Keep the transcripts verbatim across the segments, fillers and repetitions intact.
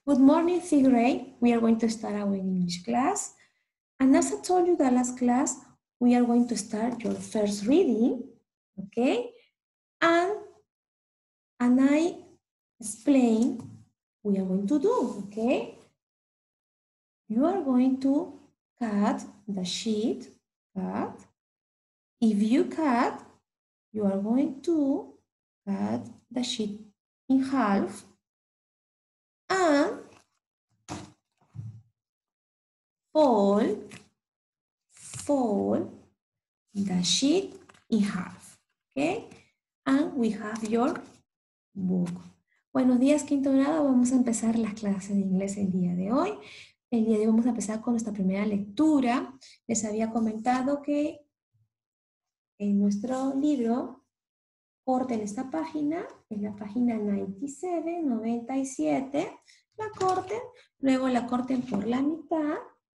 Good morning, fifth grade. We are going to start our English class. And as I told you the last class, we are going to start your first reading, okay? And, and I explain what we are going to do, okay? You are going to cut the sheet, cut. If you cut, you are going to cut the sheet in half and fold, fold the sheet in half, okay? And we have your book. Buenos días, quinto grado. Vamos a empezar las clases de inglés el día de hoy. El día de hoy vamos a empezar con nuestra primera lectura. Les había comentado que en nuestro libro corten esta página, es la página noventa y siete, noventa y siete, la corten, luego la corten por la mitad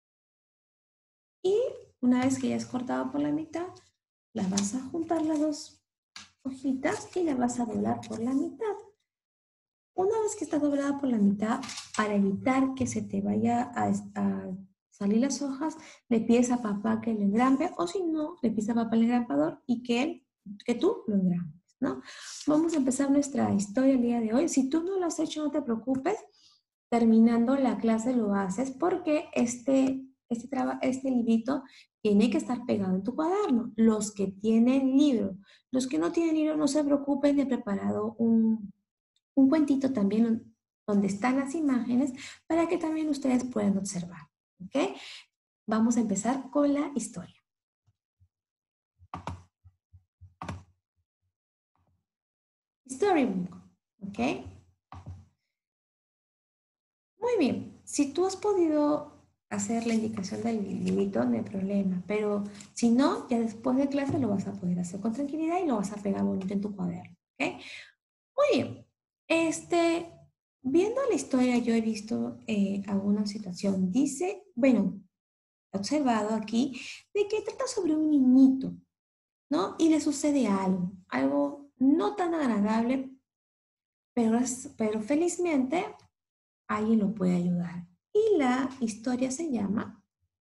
y una vez que ya es cortado por la mitad, las vas a juntar las dos hojitas y las vas a doblar por la mitad. Una vez que está doblada por la mitad, para evitar que se te vaya a, a salir las hojas, le pides a papá que lo engrampe, o si no, le pides a papá el engrampador y que, él, que tú lo engrampes, ¿no? Vamos a empezar nuestra historia el día de hoy. Si tú no lo has hecho, no te preocupes. Terminando la clase lo haces porque este, este, este librito tiene que estar pegado en tu cuaderno. Los que tienen libro, los que no tienen libro, no se preocupen, he preparado un... un cuentito también donde están las imágenes para que también ustedes puedan observar, ¿ok? Vamos a empezar con la historia. Storybook, ¿ok? Muy bien, si tú has podido hacer la indicación del librito, no hay problema, pero si no, ya después de clase lo vas a poder hacer con tranquilidad y lo vas a pegar bonito en tu cuaderno, ¿ok? Muy bien, este... Viendo la historia, yo he visto eh, alguna situación. Dice, bueno, he observado aquí, de que trata sobre un niñito, ¿no? Y le sucede algo, algo no tan agradable, pero, es, pero felizmente alguien lo puede ayudar. Y la historia se llama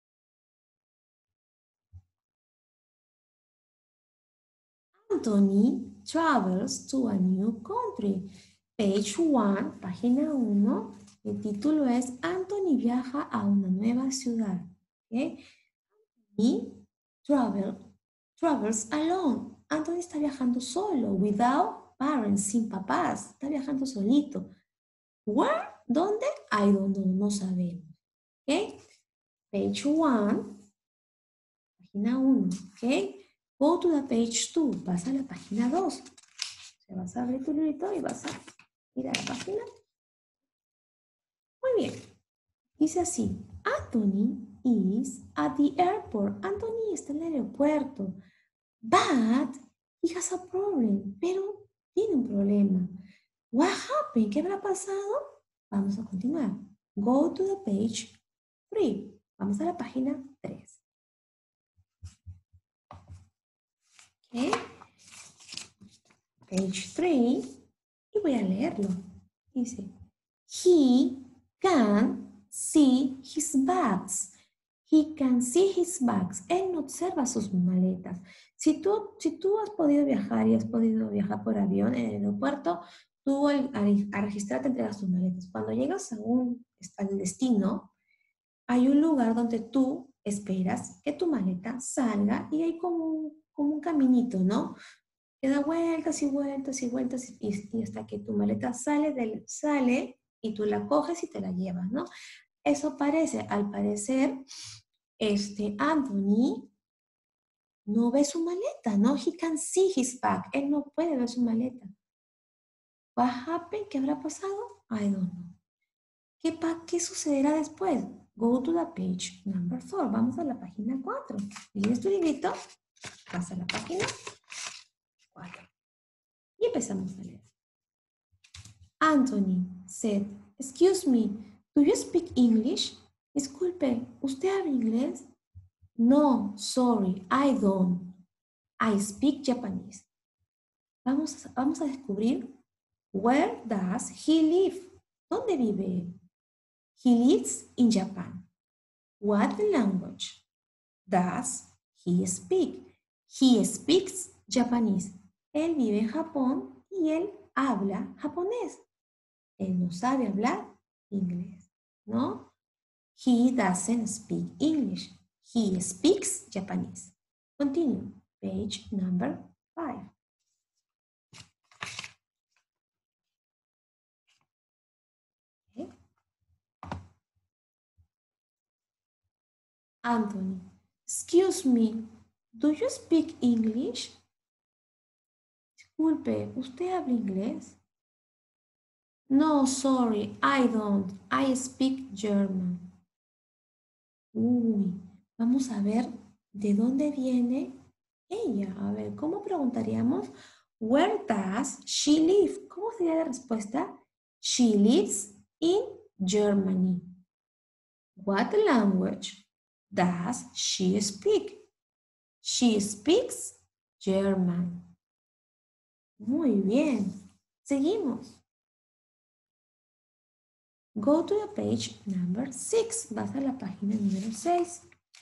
Anthony Travels to a New Country. Page one, página uno, el título es Anthony viaja a una nueva ciudad. ¿Okay? Y travel, travels alone. Anthony está viajando solo, without parents, sin papás. Está viajando solito. Where? ¿Dónde? I don't know, no sabemos. ¿Ok? Page one, página uno. ¿Ok? Go to the page two. Vas a la página dos. O sea, vas a abrir tu librito y vas a ir a la página. Muy bien. Dice así. Anthony is at the airport. Anthony está en el aeropuerto. But he has a problem. Pero tiene un problema. What happened? ¿Qué habrá pasado? Vamos a continuar. Go to the page three. Vamos a la página tres. Okay. Page three. Y voy a leerlo. Dice, he can see his bags. He can see his bags. Él no observa sus maletas. Si tú, si tú has podido viajar y has podido viajar por avión en el aeropuerto, tú al, al, al registrar te entregas tus maletas. Cuando llegas a un, al destino, hay un lugar donde tú esperas que tu maleta salga y hay como un, como un caminito, ¿no? Que da vueltas y vueltas y vueltas y, y hasta que tu maleta sale, del, sale y tú la coges y te la llevas, ¿no? Eso parece, al parecer, este Anthony no ve su maleta, ¿no? He can see his bag. Él no puede ver su maleta. What happened? ¿Qué habrá pasado? I don't know. ¿Qué, ¿Qué sucederá después? Go to the page number four. Vamos a la página cuatro. ¿Tienes tu librito? Vas a la página cuatro. Y empezamos a leer. Anthony said, excuse me, do you speak English? Disculpe, ¿usted habla inglés? No, sorry, I don't. I speak Japanese. Vamos, vamos a descubrir where does he live? ¿Dónde vive él? He lives in Japan. What language does he speak? He speaks Japanese. Él vive en Japón y él habla japonés. Él no sabe hablar inglés, ¿no? He doesn't speak English. He speaks Japanese. Continue. Page number five. Okay. Anthony, excuse me, do you speak English? Disculpe, ¿usted habla inglés? No, sorry, I don't. I speak German. Uy, vamos a ver de dónde viene ella. A ver, ¿cómo preguntaríamos? Where does she live? ¿Cómo sería la respuesta? She lives in Germany. What language does she speak? She speaks German. Muy bien. Seguimos. Go to the page number six. Vas a la página número seis.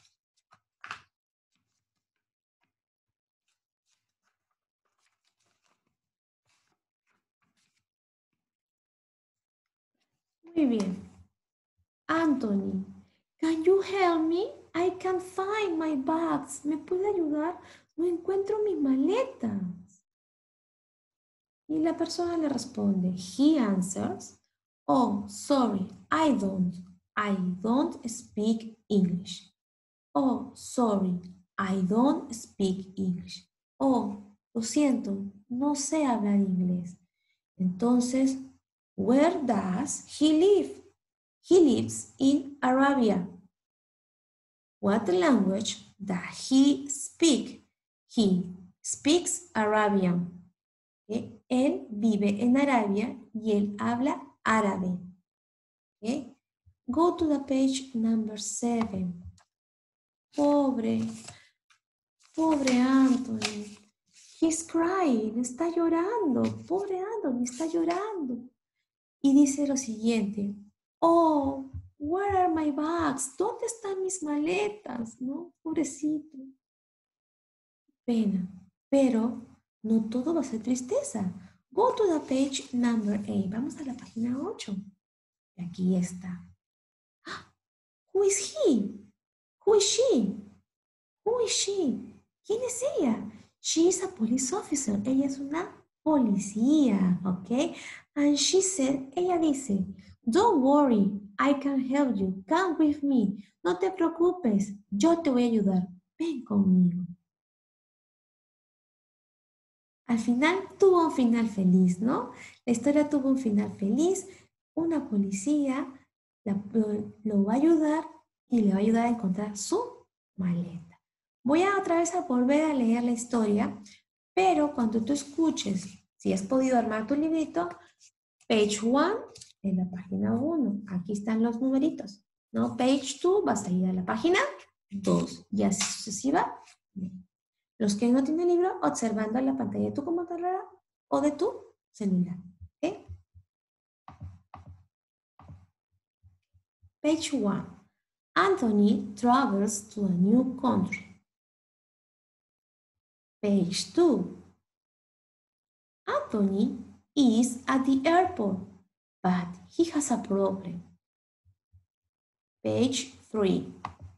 Muy bien. Anthony, can you help me? I can't find my bags. ¿Me puede ayudar? No encuentro mis maletas. Y la persona le responde, he answers, oh, sorry, I don't. I don't speak English. Oh, sorry, I don't speak English. Oh, lo siento, no sé hablar inglés. Entonces, where does he live? He lives in Arabia. What language does he speak? He speaks Arabian. ¿Okay? Él vive en Arabia y él habla árabe. ¿Okay? Go to the page number seven. Pobre, pobre Anthony. He's crying, está llorando. Pobre Anthony, está llorando. Y dice lo siguiente. Oh, where are my bags? ¿Dónde están mis maletas? ¿No? Pobrecito. Pena. Pero no todo va a ser tristeza. Go to the page number eight. Vamos a la página ocho. Y aquí está. Who is he? Who is she? Who is she? ¿Quién es ella? She is a police officer. Ella es una policía, ¿ok? And she said, ella dice, don't worry, I can help you. Come with me. No te preocupes, yo te voy a ayudar. Ven conmigo. Al final tuvo un final feliz, ¿no? La historia tuvo un final feliz. Una policía la, lo, lo va a ayudar y le va a ayudar a encontrar su maleta. Voy a otra vez a volver a leer la historia, pero cuando tú escuches, si has podido armar tu librito, page one en la página uno. Aquí están los numeritos, ¿no? Page two vas a ir a la página dos y así sucesivamente. Los que no tienen libro, observando la pantalla de tu computadora o de tu celular. ¿Okay? Page one. Anthony travels to a new country. Page two. Anthony is at the airport, but he has a problem. Page three.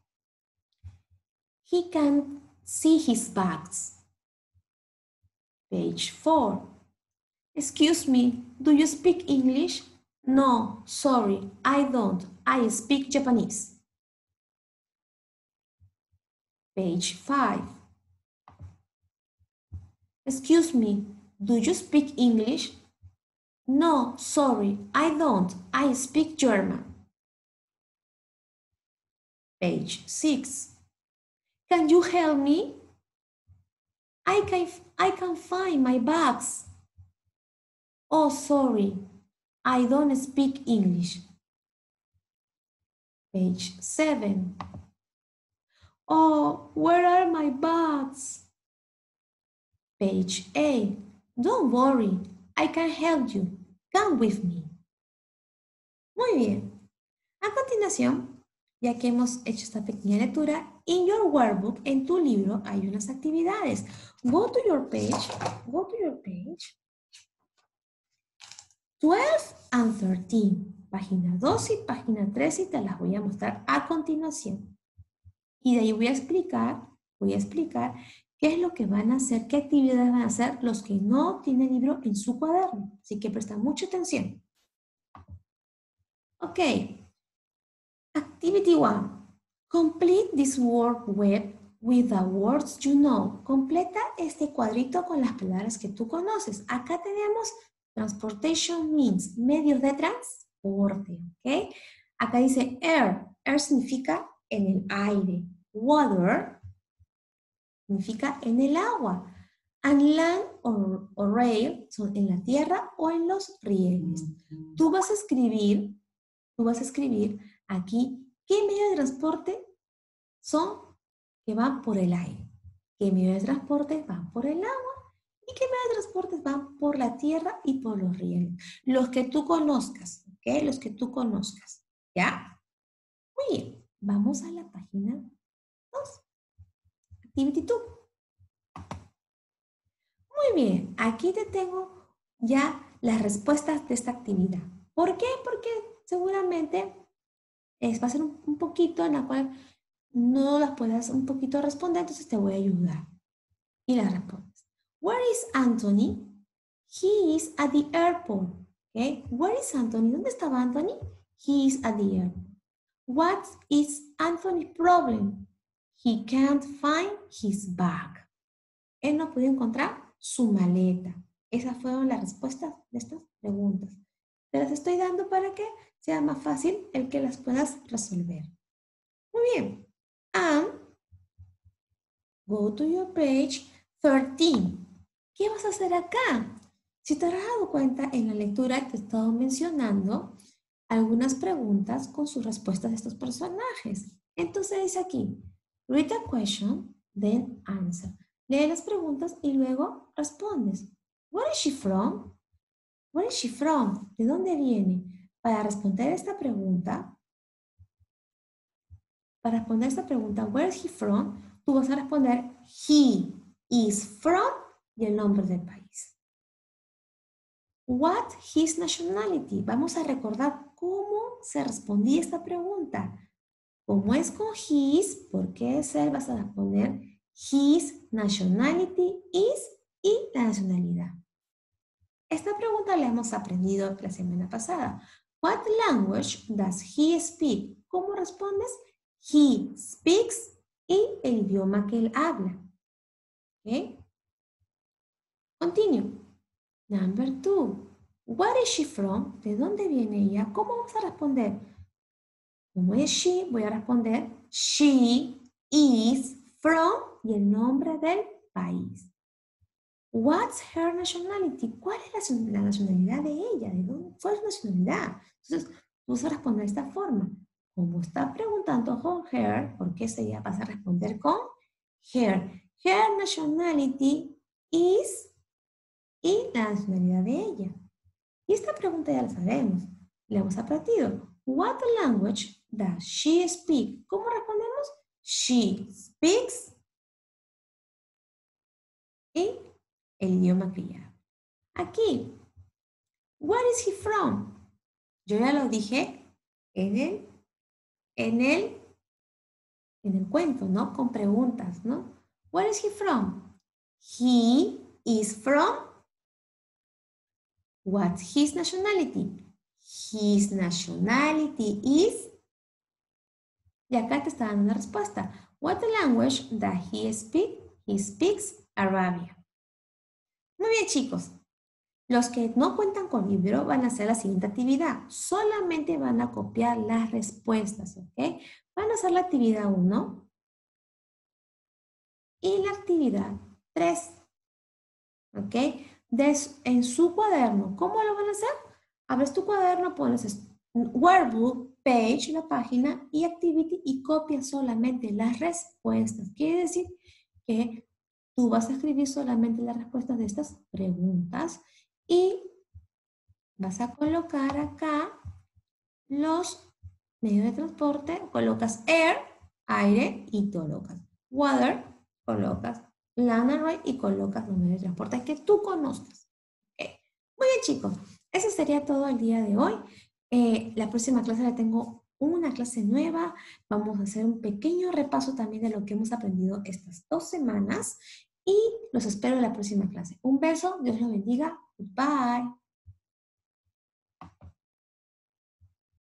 He can't see his bags. Page four. Excuse me, do you speak English? No, sorry, I don't. I speak Japanese. Page five. Excuse me, do you speak English? No, sorry, I don't. I speak German. Page six. Can you help me? I can, I can find my bags. Oh, sorry, I don't speak English. Page seven. Oh, where are my bags? Page eight. Don't worry, I can help you. Come with me. Muy bien. A continuación, ya que hemos hecho esta pequeña lectura, in your workbook, en tu libro, hay unas actividades. Go to your page, go to your page, twelve and thirteen, página doce y página trece, y te las voy a mostrar a continuación. Y de ahí voy a explicar, voy a explicar qué es lo que van a hacer, qué actividades van a hacer los que no tienen libro en su cuaderno. Así que presta mucha atención. Ok. Activity one. Complete this work web with the words you know. Completa este cuadrito con las palabras que tú conoces. Acá tenemos transportation means, medios de transporte, ¿ok? Acá dice air. Air significa en el aire. Water significa en el agua. And land or, or rail son en la tierra o en los rieles. Tú vas a escribir, tú vas a escribir aquí qué medios de transporte son que van por el aire, qué medios de transporte van por el agua y qué medios de transporte van por la tierra y por los rieles. Los que tú conozcas, ¿ok? Los que tú conozcas, ¿ya? Muy bien, vamos a la página dos. Activity dos. Muy bien, aquí te tengo ya las respuestas de esta actividad. ¿Por qué? Porque seguramente es, va a ser un, un poquito en la cual no las puedas un poquito responder, entonces te voy a ayudar. Y las respondes. Where is Anthony? He is at the airport. Okay. Where is Anthony? ¿Dónde estaba Anthony? He is at the airport. What is Anthony's problem? He can't find his bag. Él no puede encontrar su maleta. Esas fueron las respuestas de estas preguntas. Te las estoy dando para que sea más fácil el que las puedas resolver. Muy bien. And go to your page thirteen. ¿Qué vas a hacer acá? Si te has dado cuenta, en la lectura te he estado mencionando algunas preguntas con sus respuestas de estos personajes. Entonces dice aquí, read a question, then answer. Lee las preguntas y luego respondes. Where is she from? Where is she from? ¿De dónde viene? Para responder esta pregunta, para responder esta pregunta, where is he from? Tú vas a responder, he is from, y el nombre del país. What his nationality? Vamos a recordar cómo se respondía esta pregunta. Como es con his, ¿por qué es él? Vas a responder his nationality is y la nacionalidad. Esta pregunta la hemos aprendido la semana pasada. What language does he speak? ¿Cómo respondes? He speaks y el idioma que él habla. ¿Ok? Continue. Number two. Where is she from? ¿De dónde viene ella? ¿Cómo vamos a responder? ¿Cómo es she? Voy a responder she is from y el nombre del país. What's her nationality? ¿Cuál es la nacionalidad de ella? ¿De dónde fue su nacionalidad? Entonces, tú vas a responder de esta forma. Como está preguntando con her, ¿por qué se vas a responder con her? Her nationality is y la nacionalidad de ella. Y esta pregunta ya la sabemos. La hemos aprendido. What language does she speak? ¿Cómo respondemos? She speaks y el idioma que ella habla. Aquí, where is he from? Yo ya lo dije en el, en el, en el cuento, ¿no? Con preguntas, ¿no? Where is he from? He is from. What's his nationality? His nationality is. Y acá te está dando una respuesta. What language does he speak? He speaks Arabic. Muy bien, chicos. Los que no cuentan con libro van a hacer la siguiente actividad. Solamente van a copiar las respuestas, ¿ok? Van a hacer la actividad uno y la actividad tres, ¿ok? Des, en su cuaderno, ¿cómo lo van a hacer? Abres tu cuaderno, pones workbook, page, la página y activity y copias solamente las respuestas. Quiere decir que tú vas a escribir solamente las respuestas de estas preguntas y vas a colocar acá los medio de transporte, colocas air, aire, y colocas water, colocas land and ride y colocas los medios de transporte que tú conozcas. Okay. Muy bien, chicos. Eso sería todo el día de hoy. Eh, la próxima clase la tengo una clase nueva. Vamos a hacer un pequeño repaso también de lo que hemos aprendido estas dos semanas y los espero en la próxima clase. Un beso, Dios los bendiga. Bye.